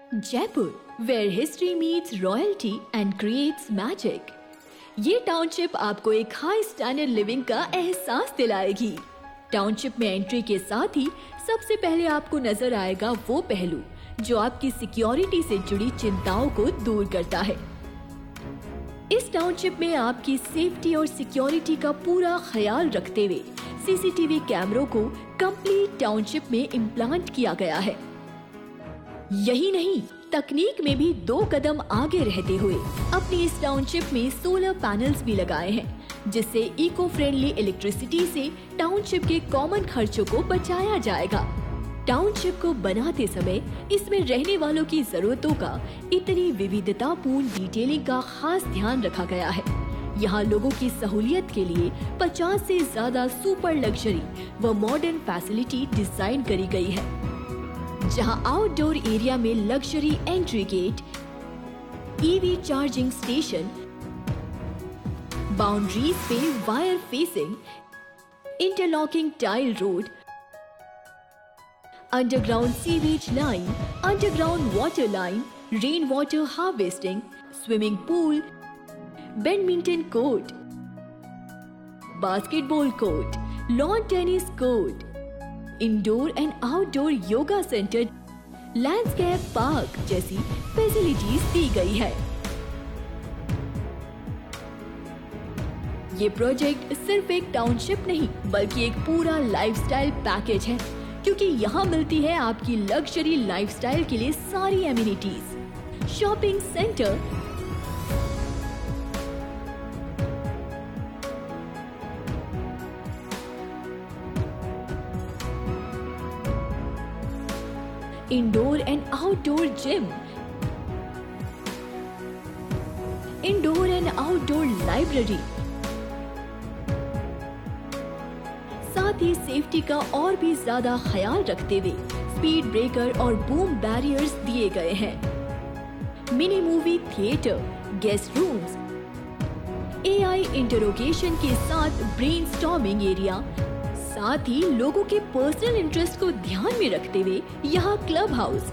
Jaipur, where history meets royalty and creates magic। ये township आपको एक हाई स्टैंडर्ड लिविंग का एहसास दिलाएगी। टाउनशिप में एंट्री के साथ ही सबसे पहले आपको नजर आएगा वो पहलू जो आपकी सिक्योरिटी से जुड़ी चिंताओं को दूर करता है। इस टाउनशिप में आपकी सेफ्टी और सिक्योरिटी का पूरा ख्याल रखते हुए सीसीटीवी कैमरों को कंप्लीट टाउनशिप में इम्प्लांट किया गया है। यही नहीं, तकनीक में भी 2 कदम आगे रहते हुए अपनी इस टाउनशिप में सोलर पैनल्स भी लगाए हैं, जिससे इको फ्रेंडली इलेक्ट्रिसिटी से टाउनशिप के कॉमन खर्चों को बचाया जाएगा। टाउनशिप को बनाते समय इसमें रहने वालों की जरूरतों का इतनी विविधतापूर्ण डिटेलिंग का खास ध्यान रखा गया है। यहाँ लोगों की सहूलियत के लिए 50 से ज्यादा सुपर लग्जरी व मॉडर्न फैसिलिटी डिजाइन करी गई है, जहाँ आउटडोर एरिया में luxury entry gate, EV charging station, boundaries पे wire fencing, interlocking tile road, underground sewage line, underground water line, rain water harvesting, swimming pool, badminton court, basketball court, lawn tennis court, indoor and outdoor yoga centre, landscape park जैसी facilities दी गई है। ये project सिर्फ एक township नहीं बल्कि एक पूरा लाइफस्टाइल पैकेज है, क्योंकि यहाँ मिलती है आपकी लग्जरी लाइफस्टाइल के लिए सारी amenities, shopping centre, indoor and outdoor gym, indoor and outdoor library, साथ ही सेफ्टी का और भी ज्यादा ख्याल रखते हुए स्पीड ब्रेकर और बूम बैरियर्स दिए गए हैं। Mini movie theatre, guest rooms, AI interrogation के साथ ब्रेनस्टॉर्मिंग एरिया, साथ ही लोगों के पर्सनल इंटरेस्ट को ध्यान में रखते हुए यहाँ क्लब हाउस,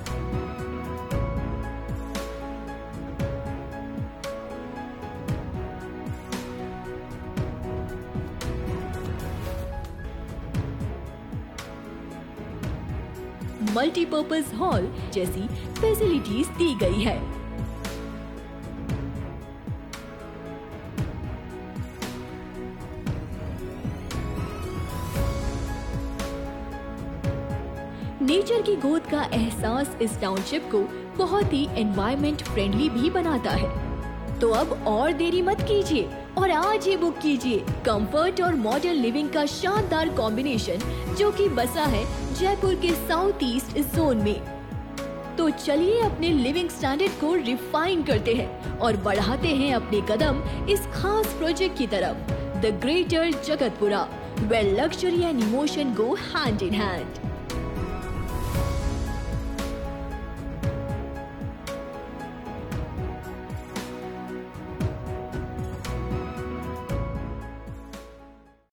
मल्टीपर्पज हॉल जैसी फैसिलिटीज दी गई है। नेचर की गोद का एहसास इस टाउनशिप को बहुत ही एनवायरनमेंट फ्रेंडली भी बनाता है। तो अब और देरी मत कीजिए और आज ही बुक कीजिए कंफर्ट और मॉडर्न लिविंग का शानदार कॉम्बिनेशन, जो कि बसा है जयपुर के साउथ ईस्ट जोन में। तो चलिए अपने लिविंग स्टैंडर्ड को रिफाइन करते हैं और बढ़ाते हैं अपने कदम इस खास प्रोजेक्ट की तरफ, the greater Jagatpura, where luxury and emotion go hand in hand।